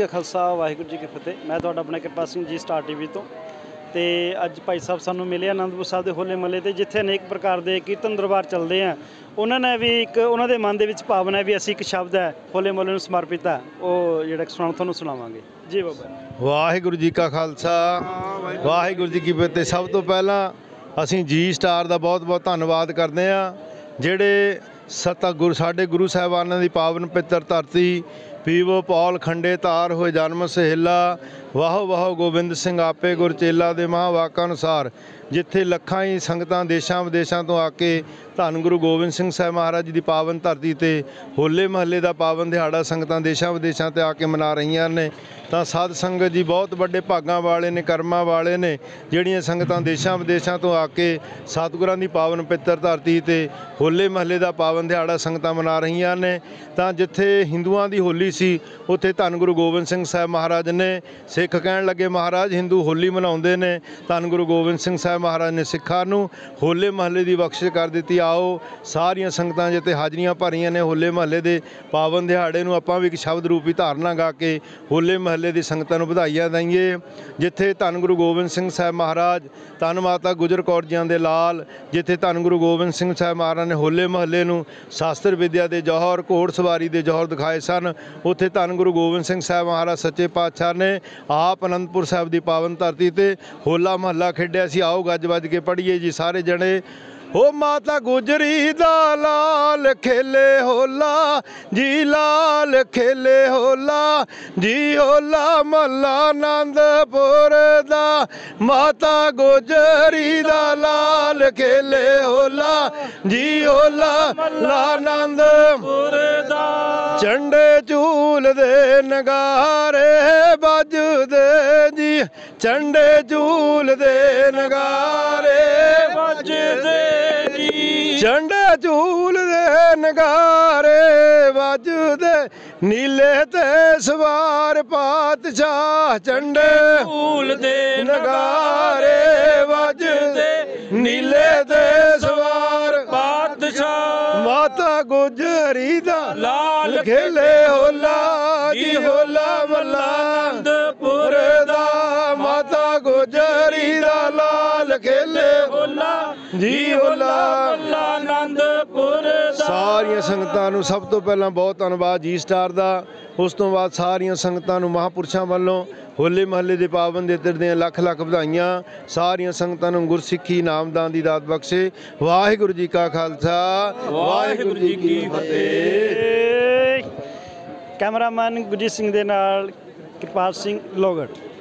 का खालसा वाहिगुरू जी की फतेह। मैं तुहाडा अपना कृपाल सिंह जी स्टार टीवी तो ते अज भाई साहब सानू मिले आनंदपुर साहब के होले महल्ले ते जिथे अनेक प्रकार के कीर्तन दरबार चलते हैं। उन्होंने भी एक उन्होंने मन के भावना है भी असी एक शब्द है होले महल्ले नूं समर्पित है वो जिहड़ा तुहानूं सुणावांगे जी बाबा। वाहिगुरू जी का खालसा वाहिगुरू जी की फतेह। सब तो पहला असी जी स्टार का बहुत बहुत धन्यवाद करते हैं जिहड़े सतगुरु साडे गुरु साहिबानां दी पावन पवित्र धरती पीवो पौल खंडे तार होए जन्म सहेला वाहो वाहो गोबिंद सिंह आपे गुर चेला दे महावाका अनुसार जिथे लखां ही संगतां देशां विदेशां तो आके धन गुरु गोबिंद सिंह साहब महाराज जी की पावन धरती ते होले महल्ले का पावन दिहाड़ा संगतां देशां विदेशां ते आके मना रहीआं ने। तो साध संगत जी बहुत बड़े भागां वाले ने कर्मां वाले ने जिहड़ियां संगतां देशां विदेशां तो आके सतगुरां दी पावन पवित्र धरती ते होले महल्ले का पावन दिहाड़ा संगतां मना रहीआं ने। तो जिथे हिंदुआं दी होली सी उत्थे धन गुरु गोबिंद सिंह साहब महाराज ने सिख कहण लगे महाराज हिंदू होली मनाउंदे ने धन गुरु गोबिंद सिंह साहब महाराज ने सिखां नूं होले महल्ले की बख्शिश कर दी। आओ सारियां संगतां जिते हाजरियां भरियां ने होले महल्ले के पावन दिहाड़े नूं आपां भी एक शब्द रूपी धारणा गा के होले महल्ले की संगतां नूं बधाईआं दईए। जिथे धन गुरु गोबिंद सिंह साहब महाराज धन माता गुजर कौर जियां दे लाल जिथे धन गुरु गोबिंद सिंह साहब महाराज ने होले महल्ले नूं शास्त्र विद्या के जौहर घोड़ सवारी के जौहर दिखाए सन उत्थे धन गुरु गोबिंद सिंह साहब महाराज सच्चे पातशाह ने आप आनंदपुर साहब की पावन धरती ते होला महला खेडिया सी। आओ गज वज के पढ़िए जी सारे जने। ओ माता गुजरी दा लाल खेले होला जी लाल खेले होला जी होला महला आनंदपुर दा माता गुजरी दा लाल खेले होला जी होला महला आनंदपुर दा झंडे झूल दे नगारे बजदे जी झंडे झूल दे नगारे बजदे झंडे झूल दे नगारे बजदे नीले ते सवार पातशाह झंडे झूल दे नगारे बजदे नीले ते सवार पातशाह माता गुजरी दा लाल खेले होला जी होला महला आनंदपुर दा माता गुजरी दा लाल खेले होला जी होला महला आनंदपुर दा। सारियां संगतां नूं सब तो पहला बहुत धन्नवाद जी स्टार दा। उस तो बाद सारियां संगतां नूं महापुरुषां वालों होले महल्ले के पावन दिहाड़े दियां लख लख बधाइयां। सारियां संगतां नूं गुरसिੱਖੀ नामदान की दात बख्शे। वाहिगुरू जी का खालसा वाहिगुरू जी की फतेह। कैमरामैन गुरजीत सिंह दे नाल कृपाल सिंह लोगड़।